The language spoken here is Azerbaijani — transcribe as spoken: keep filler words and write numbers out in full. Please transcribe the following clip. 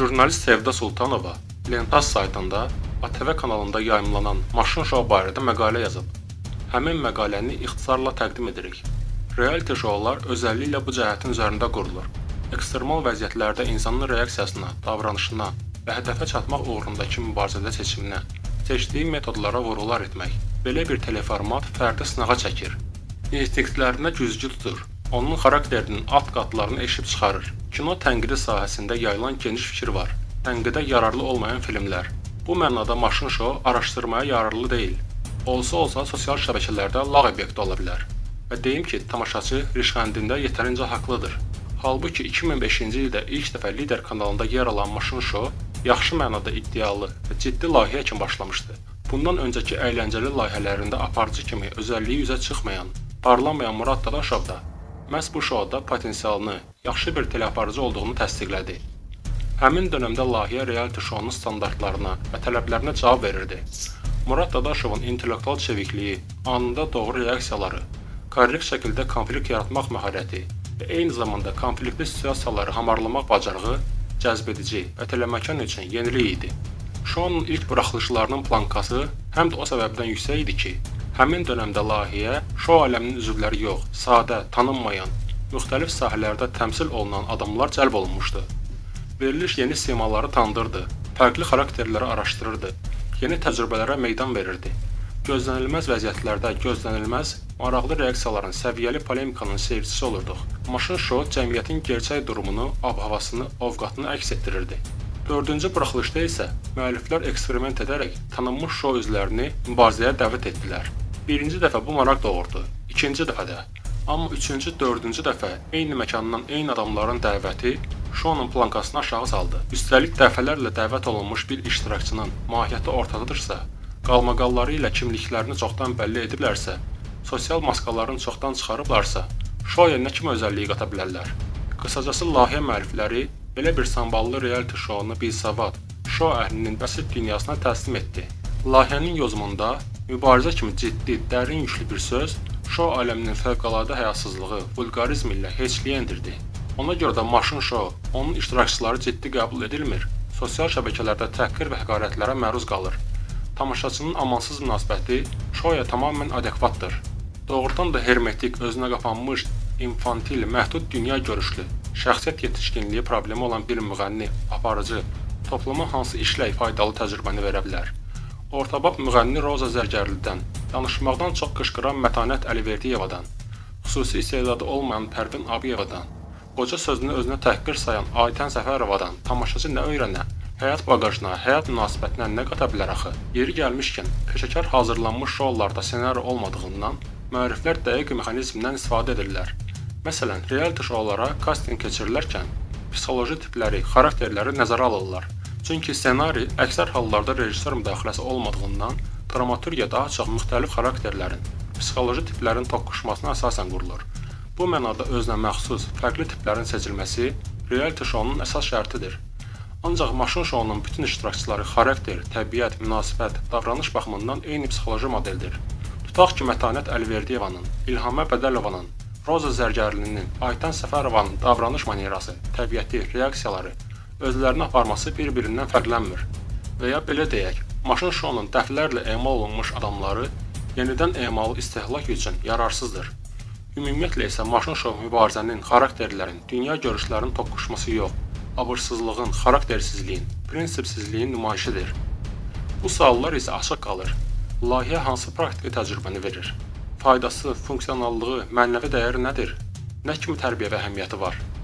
Jurnalist Sevda Sultanova Lentaz saytında A T V kanalında yayımlanan maşın şou barədə məqalə yazıb. Həmin məqaləni ixtisarla təqdim edirik. Reality şoular özəlliklə bu cəhətin üzərində qurulur. Ekstremal vəziyyətlərdə insanın reaksiyasına, davranışına və hədəfə çatmaq uğrundakı mübarizədə seçiminə, seçdiyi metodlara vurğular etmək. Belə bir teleformat fərdi sınağa çəkir. İnstinktlərinə güzgü tutur. Onun xarakterinin alt qatlarını eşib çıxarır. Kino tənqidi sahəsində yayılan geniş fikir var. Tənqidə yararlı olmayan filmlər. Bu mənada maşın şou araşdırmaya yararlı deyil. Olsa-olsa sosial şəbəkələrdə lağ obyekti ola bilər. Və deyim ki, tamaşaçı rişxəndində yetərincə haqlıdır. Halbuki iki min beşinci ildə ilk dəfə Lider kanalında yer alan maşın şou yaxşı mənada iddialı və ciddi layihə kimi başlamışdı. Bundan öncəki əyləncəli layihələrində aparıcı kimi özəlliyi üzə çıxmayan, parlamayan Murad Dadaşov da məhz bu şouda potensialını, yaxşı bir teleaparıcı olduğunu təsdiqlədi. Həmin dönəmdə layihə reality şounun standartlarına və tələblərinə cavab verirdi. Murad Dadaşovun intellektual çevikliyi, anında doğru reaksiyaları, korrekt şəkildə konflikt yaratmaq məharəti və eyni zamanda konfliktli situasiyaları hamarlamaq bacarığı cəzbedici və teleməkan üçün yenilik idi. Şounun ilk buraxılışlarının plankası həm də o səbəbdən yüksək idi ki, həmin dönəmdə layihəyə şou aləminin üzvləri yox, sadə, tanınmayan, müxtəlif sahələrdə təmsil olunan adamlar cəlb olunmuşdu. Veriliş yeni simaları tanıdırdı, fərqli xarakterləri araşdırırdı, yeni təcrübələrə meydan verirdi. Gözlənilməz vəziyyətlərdə gözlənilməz, maraqlı reaksiyaların, səviyyəli polemikanın seyircisi olurduq. Maşın şou cəmiyyətin gerçək durumunu, ab-havasını, ovqatını əks etdirirdi. Dördüncü buraxılışda isə müəlliflər eksperiment edərək tanınmış şou üzvlərini mübarizəyə dəvət etdilər. Birinci dəfə bu maraq doğurdu, ikinci dəfə də. Amma üçüncü, dördüncü dəfə eyni məkandan eyni adamların dəvəti şounun plankasını aşağı saldı. Üstəlik dəfələrlə dəvət olunmuş bir iştirakçının mahiyyəti ortadadırsa, qalmaqalları ilə kimliklərini çoxdan bəlli ediblərsə, sosial maskalarını çoxdan çıxarıblarsa, şouya nə kimi özəlliyi qata bilərlər? Qısacası layihə müəllifləri belə bir samballı reality şounu bilsavad, şou əhlinin bəsit dünyasına təslim etdi. Layihənin yozumunda mübarizə kimi ciddi, dərin yüklü bir söz şou aləminin fövqəladə həyasızlığı, vulqarizm ilə heçliyə endirdi. Ona görə də maşın şou, onun iştirakçıları ciddi qəbul edilmir, sosial şəbəkələrdə təhqir və həqarətlərə məruz qalır. Tamaşaçının amansız münasibəti şouya tamamilə adekvatdır. Doğrudan da hermetik, özünə qapanmış, infantil, məhdud dünya görüşlü, şəxsiyyət yetişkinliyi problemi olan bir müğənni, aparıcı, topluma hansı işlə faydalı təcrübəni verə bilər? Ortabab müğənni Roza Zərgərlidən, danışmaqdan çox qışqıran Mətanət Əliverdiyevadan, xüsusi istedadı olmayan Pərvin Abiyevadan, qoca sözünü özünə təhqir sayan Aytən Səfərovadan tamaşaçı nə öyrənə, həyat bagajına, həyat münasibətinə nə qata bilər axı? Yeri gəlmişkən, peşəkar hazırlanmış şoularda senari olmadığından, müəlliflər dəqiq mexanizmdən istifadə edirlər. Məsələn, reality şoulara kasting keçirilərkən psixoloji tipləri, xarakterləri nəzərə alırlar. Çünki ssenari əksər hallarda rejissor müdaxiləsi olmadığından, dramaturgiya daha çox müxtəlif xarakterlərin, psixoloji tiplərin toqquşmasına əsasən qurulur. Bu mənada özünə məxsus, fərqli tiplərin seçilməsi reality şounun əsas şərtidir. Ancaq maşın şounun bütün iştirakçıları xarakter, təbiət, münasibət, davranış baxımından eyni psixoloji modeldir. Tutaq ki, Mətanət Əliverdiyevanın, İlhamə Bədəlovanın, Roza Zərgərlinin, Aytən Səfərovanın davranış manierası, təbiəti, reaksiyaları, özlərini aparması bir-birindən fərqlənmir. Və ya belə deyək, maşın şounun dəfələrlə emal olunmuş adamları yenidən emalı istehlak üçün yararsızdır. Ümumiyyətlə isə maşın şou mübarizənin, xarakterlərin, dünya görüşlərinin toqquşması yox, abırsızlığın, xaraktersizliyin, prinsipsizliyin nümayişidir. Bu suallar isə açıq qalır. Layihə hansı praktiki təcrübəni verir? Faydası, funksionallığı, mənəvi dəyəri nədir? Nə kimi tərbiyə və əhəmiyyəti var?